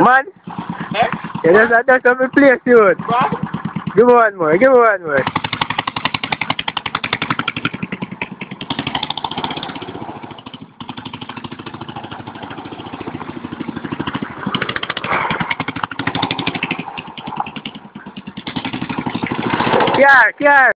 Man, Eh? you just have to play soon. What? Give me one more, give me one more. Yeah, yeah.